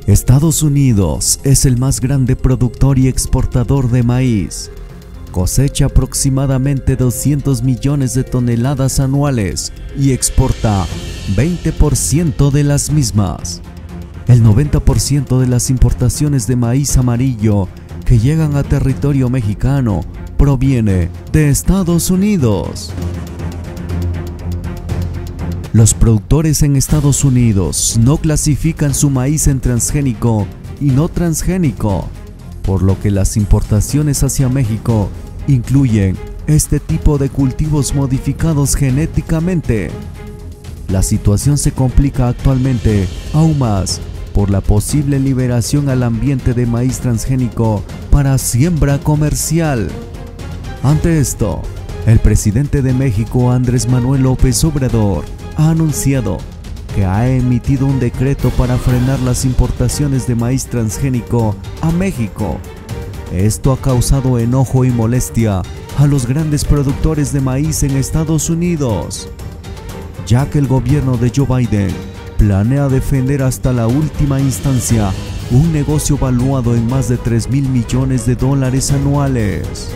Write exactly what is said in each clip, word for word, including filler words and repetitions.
Estados Unidos es el más grande productor y exportador de maíz. Cosecha aproximadamente doscientos millones de toneladas anuales y exporta veinte por ciento de las mismas. El noventa por ciento de las importaciones de maíz amarillo que llegan a territorio mexicano proviene de Estados Unidos. Los productores en Estados Unidos no clasifican su maíz en transgénico y no transgénico, por lo que las importaciones hacia México incluyen este tipo de cultivos modificados genéticamente. La situación se complica actualmente aún más por la posible liberación al ambiente de maíz transgénico para siembra comercial. Ante esto, el presidente de México, Andrés Manuel López Obrador, ha anunciado que ha emitido un decreto para frenar las importaciones de maíz transgénico a México. Esto ha causado enojo y molestia a los grandes productores de maíz en Estados Unidos, ya que el gobierno de Joe Biden planea defender hasta la última instancia un negocio valuado en más de tres mil millones de dólares anuales.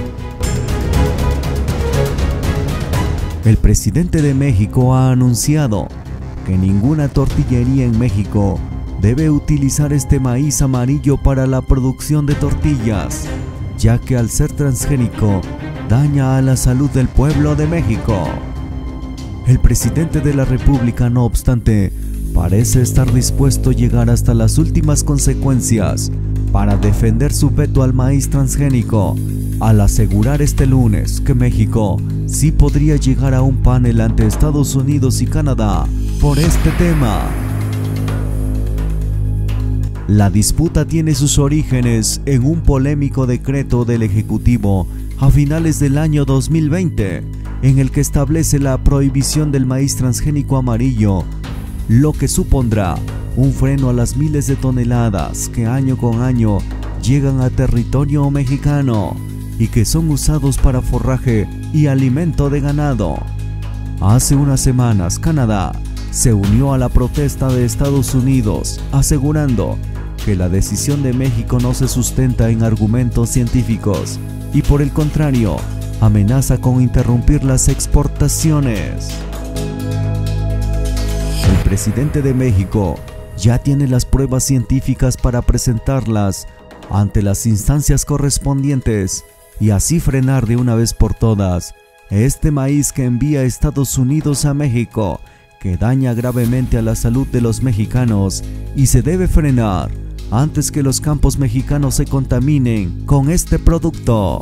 El presidente de México ha anunciado que ninguna tortillería en México debe utilizar este maíz amarillo para la producción de tortillas, ya que al ser transgénico daña a la salud del pueblo de México. El presidente de la República, no obstante, parece estar dispuesto a llegar hasta las últimas consecuencias para defender su veto al maíz transgénico, al asegurar este lunes que México sí podría llegar a un panel ante Estados Unidos y Canadá por este tema. La disputa tiene sus orígenes en un polémico decreto del Ejecutivo a finales del año dos mil veinte, en el que establece la prohibición del maíz transgénico amarillo, lo que supondrá un freno a las miles de toneladas que año con año llegan a territorio mexicano y que son usados para forraje y alimento de ganado. Hace unas semanas, Canadá se unió a la protesta de Estados Unidos, asegurando que la decisión de México no se sustenta en argumentos científicos y, por el contrario, amenaza con interrumpir las exportaciones. El presidente de México ya tiene las pruebas científicas para presentarlas ante las instancias correspondientes y así frenar de una vez por todas este maíz que envía Estados Unidos a México, que daña gravemente a la salud de los mexicanos y se debe frenar antes que los campos mexicanos se contaminen con este producto.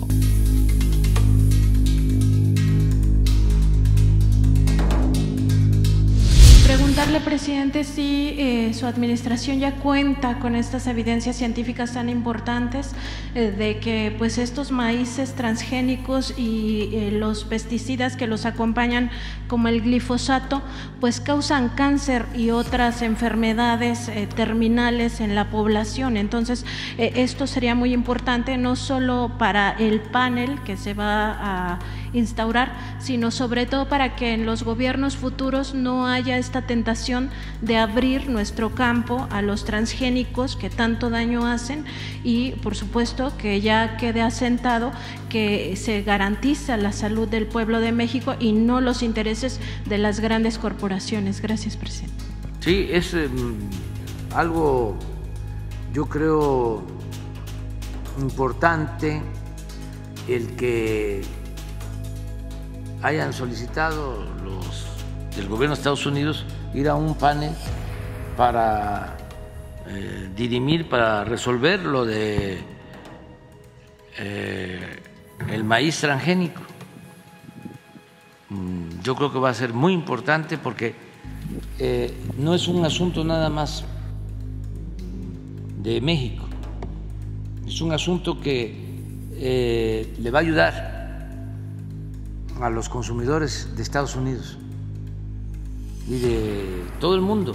Preguntarle, presidente, si eh, su administración ya cuenta con estas evidencias científicas tan importantes eh, de que pues estos maíces transgénicos y eh, los pesticidas que los acompañan, como el glifosato, pues causan cáncer y otras enfermedades eh, terminales en la población. Entonces, eh, esto sería muy importante no solo para el panel que se va a instaurar, sino sobre todo para que en los gobiernos futuros no haya esta tentación de abrir nuestro campo a los transgénicos que tanto daño hacen y, por supuesto, que ya quede asentado que se garantiza la salud del pueblo de México y no los intereses de las grandes corporaciones. Gracias, presidente. Sí, es eh, algo, yo creo, importante el que hayan solicitado los del gobierno de Estados Unidos ir a un panel para eh, dirimir, para resolver lo de eh, el maíz transgénico. Yo creo que va a ser muy importante porque eh, no es un asunto nada más de México, es un asunto que eh, le va a ayudar a los consumidores de Estados Unidos y de todo el mundo,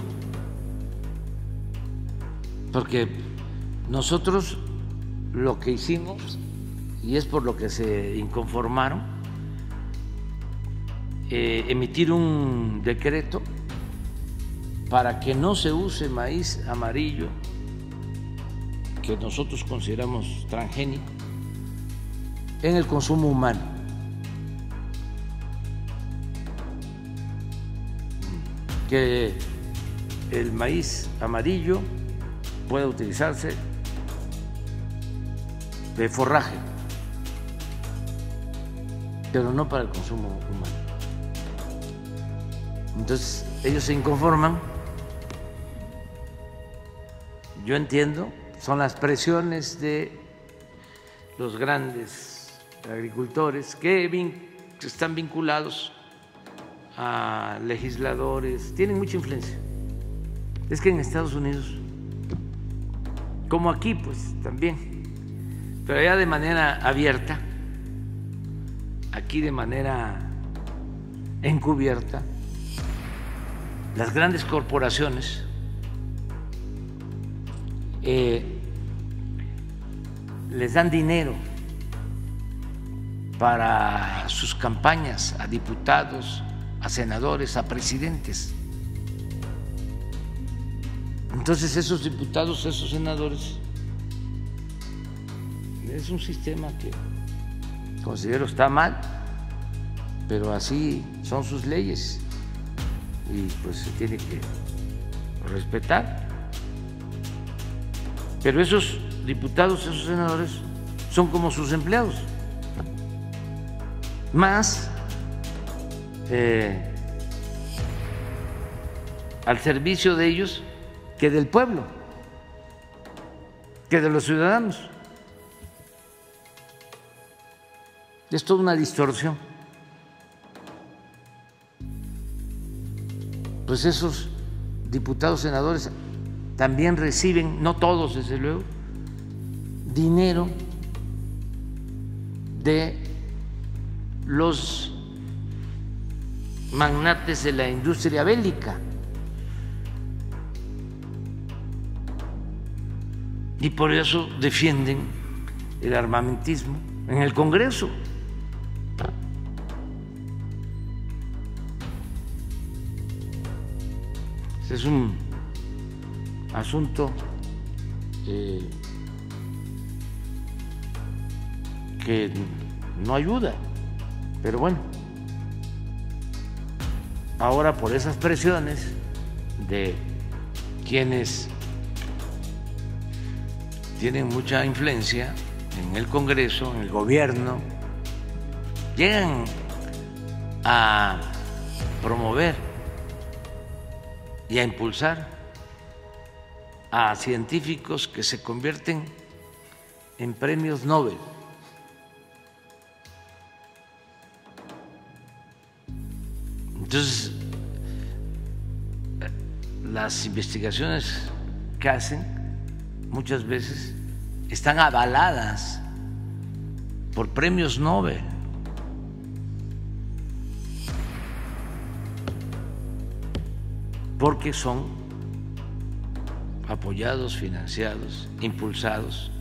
porque nosotros lo que hicimos, y es por lo que se inconformaron, eh, emitir un decreto para que no se use maíz amarillo que nosotros consideramos transgénico en el consumo humano. Que el maíz amarillo pueda utilizarse de forraje, pero no para el consumo humano. Entonces ellos se inconforman. Yo entiendo, son las presiones de los grandes agricultores que están vinculados a legisladores, tienen mucha influencia. Es que en Estados Unidos, como aquí, pues también, pero allá de manera abierta, aquí de manera encubierta, las grandes corporaciones eh, les dan dinero para sus campañas a diputados, a senadores, a presidentes. Entonces esos diputados, esos senadores, es un sistema que considero está mal, pero así son sus leyes y pues se tiene que respetar. Pero esos diputados, esos senadores son como sus empleados, más eh, al servicio de ellos que del pueblo, que de los ciudadanos. Es toda una distorsión. Pues esos diputados, senadores también reciben, no todos desde luego, dinero de los magnates de la industria bélica. Y por eso defienden el armamentismo en el Congreso. Es un asunto eh, que no ayuda, pero bueno, ahora por esas presiones de quienes tienen mucha influencia en el Congreso, en el gobierno, llegan a promover y a impulsar a científicos que se convierten en premios Nobel. Entonces, las investigaciones que hacen muchas veces están avaladas por premios Nobel. Porque son apoyados, financiados, impulsados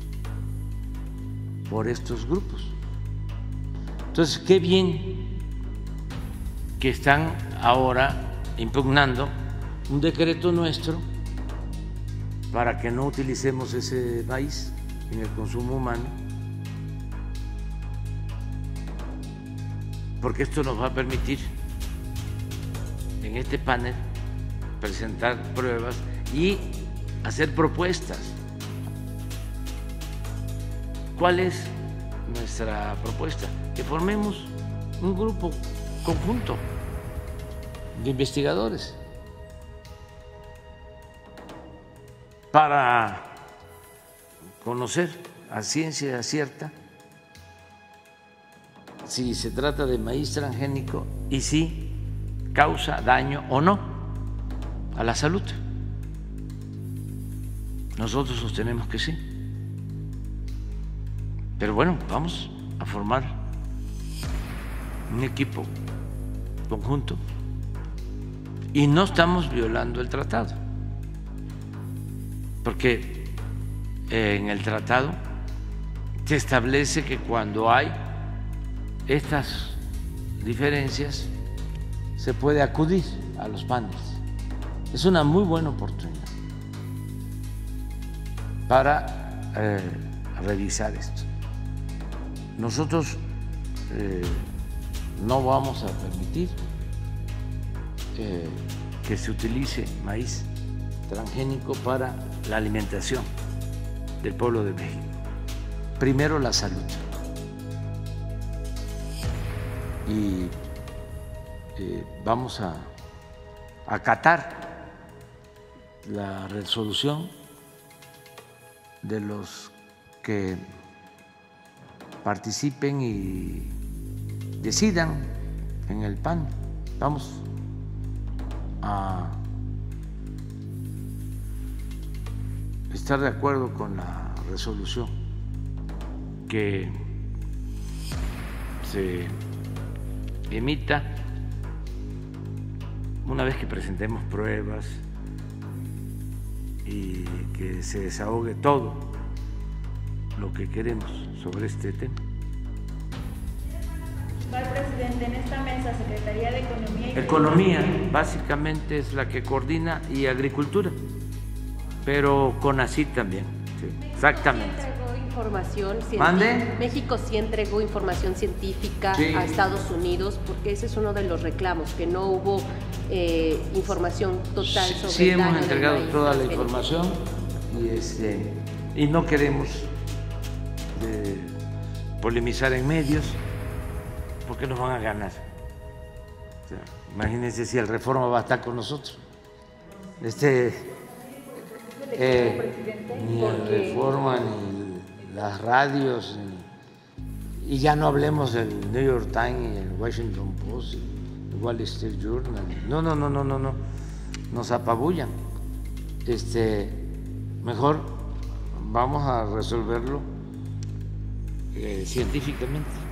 por estos grupos. Entonces, qué bien que están ahora impugnando un decreto nuestro para que no utilicemos ese maíz en el consumo humano, porque esto nos va a permitir en este panel presentar pruebas y hacer propuestas. ¿Cuál es nuestra propuesta? Que formemos un grupo conjunto de investigadores para conocer a ciencia cierta si se trata de maíz transgénico y si causa daño o no a la salud. Nosotros sostenemos que sí. Pero bueno, vamos a formar un equipo conjunto y no estamos violando el tratado, porque en el tratado se establece que cuando hay estas diferencias se puede acudir a los paneles. Es una muy buena oportunidad. para eh, revisar esto. Nosotros eh, no vamos a permitir eh, que se utilice maíz transgénico para la alimentación del pueblo de México. Primero la salud. Y eh, vamos a acatar la resolución de los que participen y decidan en el P A N. Vamos a estar de acuerdo con la resolución que se emita una vez que presentemos pruebas y que se desahogue todo lo que queremos sobre este tema. ¿Cuál presidente en esta mesa, Secretaría de Economía y Economía básicamente es la que coordina y Agricultura, pero CONACYT también, sí, exactamente. Información ¿Mande? México sí entregó información científica sí. a Estados Unidos, porque ese es uno de los reclamos, que no hubo eh, información total sobre sí, el daño hemos entregado del maíz toda la transgénico. información y, este, y no queremos de, polemizar en medios porque nos van a ganar. O sea, imagínense si el Reforma va a estar con nosotros. Este, eh, ni el Reforma ni las radios, y ya no hablemos del New York Times, el Washington Post, el Wall Street Journal. No, no, no, no, no, no. Nos apabullan. Este, mejor vamos a resolverlo eh, científicamente.